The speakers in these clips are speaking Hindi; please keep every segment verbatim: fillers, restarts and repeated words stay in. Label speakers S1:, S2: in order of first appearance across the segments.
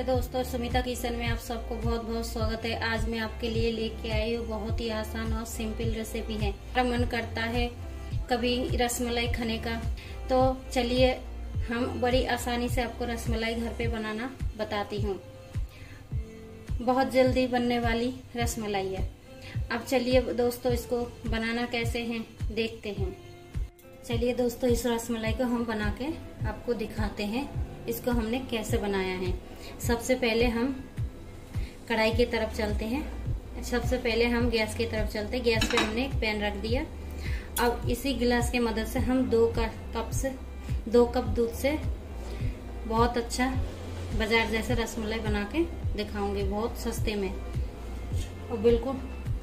S1: दोस्तों, सुमिता किचन में आप सबको बहुत बहुत स्वागत है। आज मैं आपके लिए लेके आई हूँ बहुत ही आसान और सिंपल रेसिपी है। मेरा मन करता है कभी रसमलाई खाने का, तो चलिए हम बड़ी आसानी से आपको रसमलाई घर पे बनाना बताती हूँ। बहुत जल्दी बनने वाली रसमलाई है। अब चलिए दोस्तों, इसको बनाना कैसे है देखते हैं। चलिए दोस्तों, इस रसमलाई को हम बना के आपको दिखाते हैं इसको हमने कैसे बनाया है। सबसे पहले हम कढ़ाई की तरफ चलते हैं। सबसे पहले हम गैस की तरफ चलते हैं। गैस पे हमने एक पैन रख दिया। अब इसी गिलास की मदद से हम दो कप से दो कप दूध से बहुत अच्छा बाजार जैसे रसमलाई बना के दिखाऊंगी, बहुत सस्ते में और बिल्कुल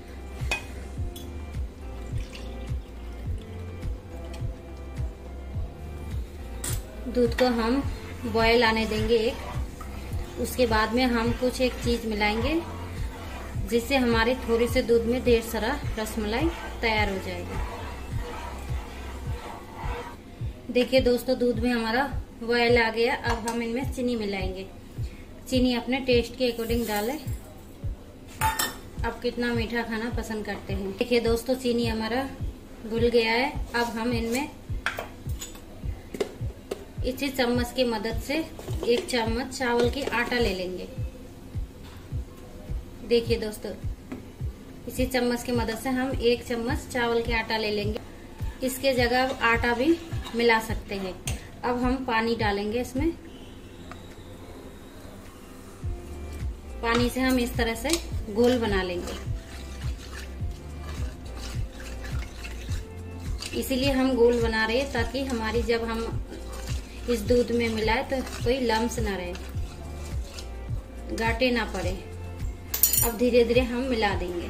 S1: दूध को हम बॉयल आने देंगे एक। उसके बाद में हम कुछ एक चीज मिलाएंगे जिससे हमारे थोड़े से दूध में ढेर सारा रसमलाई तैयार हो जाएगी। देखिए दोस्तों, दूध में हमारा बॉयल आ गया। अब हम इनमें चीनी मिलाएंगे। चीनी अपने टेस्ट के अकॉर्डिंग डालें। आप कितना मीठा खाना पसंद करते हैं। देखिए दोस्तों, चीनी हमारा घुल गया है। अब हम इनमें इसी चम्मच की मदद से एक चम्मच चावल की आटा ले लेंगे। देखिए दोस्तों, इसी चम्मच की मदद से हम एक चम्मच चावल की आटा ले लेंगे। इसके जगह आटा भी मिला सकते हैं। अब हम पानी डालेंगे इसमें। पानी से हम इस तरह से गोल बना लेंगे। इसीलिए हम गोल बना रहे हैं ताकि हमारी जब हम इस दूध में मिलाए तो कोई लम्स ना रहे, गांठें ना पड़े। अब धीरे धीरे हम मिला देंगे।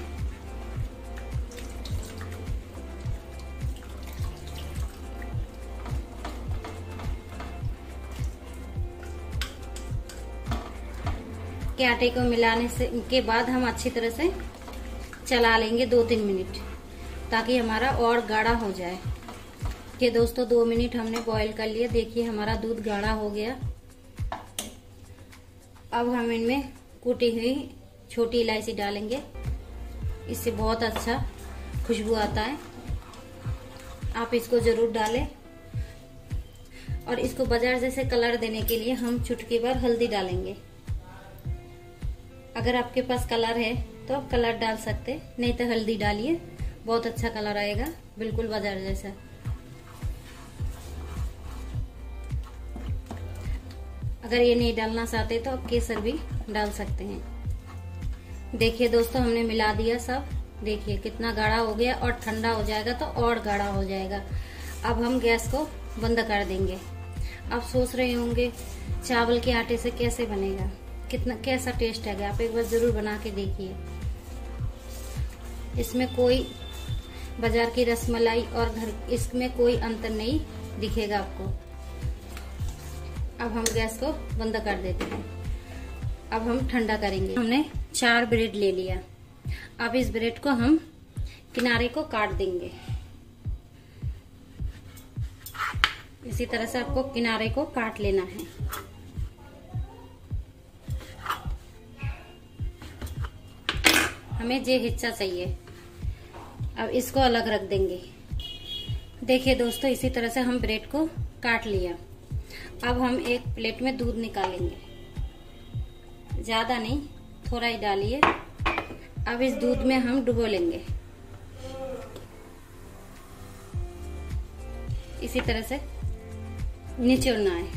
S1: के आटे को मिलाने से के बाद हम अच्छी तरह से चला लेंगे दो तीन मिनट, ताकि हमारा और गाढ़ा हो जाए। कि दोस्तों, दो मिनट हमने बॉईल कर लिया। देखिए हमारा दूध गाढ़ा हो गया। अब हम इनमें कूटी हुई छोटी इलायची डालेंगे। इससे बहुत अच्छा खुशबू आता है। आप इसको जरूर डालें। और इसको बाजार जैसे कलर देने के लिए हम चुटकी भर हल्दी डालेंगे। अगर आपके पास कलर है तो आप कलर डाल सकते, नहीं तो हल्दी डालिए, बहुत अच्छा कलर आएगा, बिल्कुल बाजार जैसा। अगर ये नहीं डालना चाहते तो आप केसर भी डाल सकते हैं। देखिए दोस्तों, हमने मिला दिया सब। देखिए कितना गाढ़ा हो गया, और ठंडा हो जाएगा तो और गाढ़ा हो जाएगा। अब हम गैस को बंद कर देंगे। आप सोच रहे होंगे चावल के आटे से कैसे बनेगा, कितना कैसा टेस्ट आएगा। आप एक बार जरूर बना के देखिए। इसमें कोई बाजार की रसमलाई और घर, इसमें कोई अंतर नहीं दिखेगा आपको। अब हम गैस को बंद कर देते हैं। अब हम ठंडा करेंगे। हमने चार ब्रेड ले लिया। अब इस ब्रेड को हम किनारे को काट देंगे। इसी तरह से आपको किनारे को काट लेना है। हमें जे हिस्सा चाहिए। अब इसको अलग रख देंगे। देखिए दोस्तों, इसी तरह से हम ब्रेड को काट लिया। अब हम एक प्लेट में दूध निकालेंगे। ज्यादा नहीं, थोड़ा ही डालिए। अब इस दूध में हम डुबो लेंगे। इसी तरह से निचोड़ना है।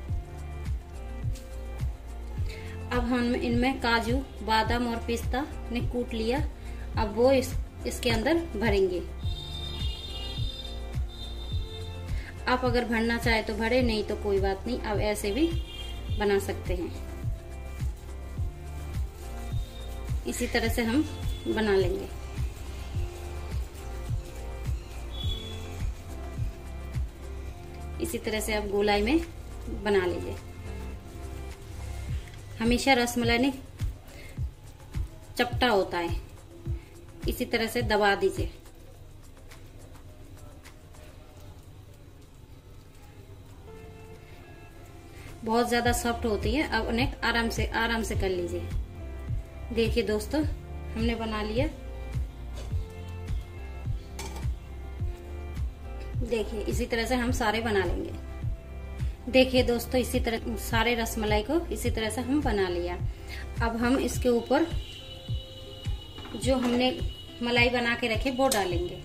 S1: अब हम इनमें काजू, बादाम और पिस्ता ने कूट लिया। अब वो इस, इसके अंदर भरेंगे। आप अगर भरना चाहे तो भरे, नहीं तो कोई बात नहीं, आप ऐसे भी बना सकते हैं। इसी तरह से हम बना लेंगे। इसी तरह से आप गोलाई में बना लीजिए। हमेशा रसमलाई नहीं चपटा होता है, इसी तरह से दबा दीजिए। बहुत ज्यादा सॉफ्ट होती है। अब उन्हें आराम से आराम से कर लीजिए। देखिए दोस्तों, हमने बना लिया। देखिए इसी तरह से हम सारे बना लेंगे। देखिए दोस्तों, इसी तरह सारे रसमलाई को इसी तरह से हम बना लिया। अब हम इसके ऊपर जो हमने मलाई बना के रखे वो डालेंगे।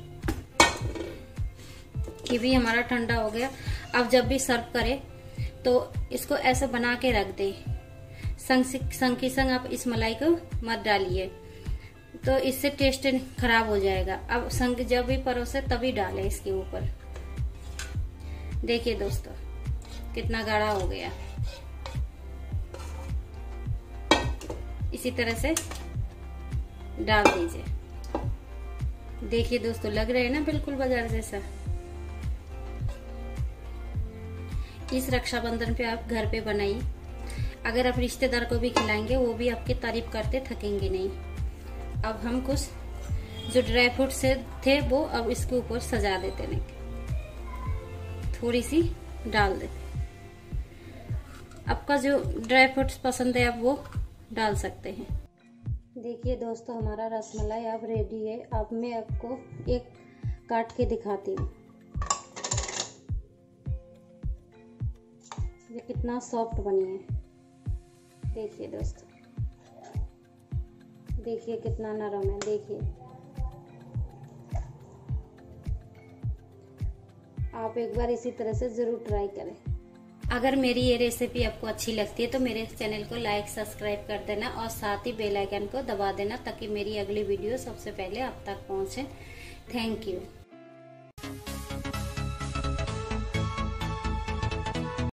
S1: कि भी हमारा ठंडा हो गया। अब जब भी सर्व करें तो इसको ऐसे बना के रख दे। संग संग की संग आप इस मलाई को मत डालिए, तो इससे टेस्ट खराब हो जाएगा। अब संग जब भी परोसे तभी डालें इसके ऊपर। देखिए दोस्तों, कितना गाढ़ा हो गया। इसी तरह से डाल दीजिए। देखिए दोस्तों, लग रहे हैं ना बिल्कुल बाजार जैसा। इस रक्षाबंधन पे आप घर पे बनाइए। अगर आप रिश्तेदार को भी खिलाएंगे वो भी आपकी तारीफ करते थकेंगे नहीं। अब हम कुछ जो ड्राई फ्रूट से थे वो अब इसके ऊपर सजा देते हैं, थोड़ी सी डाल देते। आपका जो ड्राई फ्रूट्स पसंद है आप वो डाल सकते हैं। देखिए दोस्तों, हमारा रसमलाई अब रेडी है। अब मैं आपको एक काट के दिखाती हूँ। ये कितना सॉफ्ट बनी है। देखिए दोस्तों, देखिए कितना नरम है। देखिए, आप एक बार इसी तरह से जरूर ट्राई करें। अगर मेरी ये रेसिपी आपको अच्छी लगती है तो मेरे चैनल को लाइक सब्सक्राइब कर देना और साथ ही बेल आइकन को दबा देना, ताकि मेरी अगली वीडियो सबसे पहले आप तक पहुंचे। Thank you.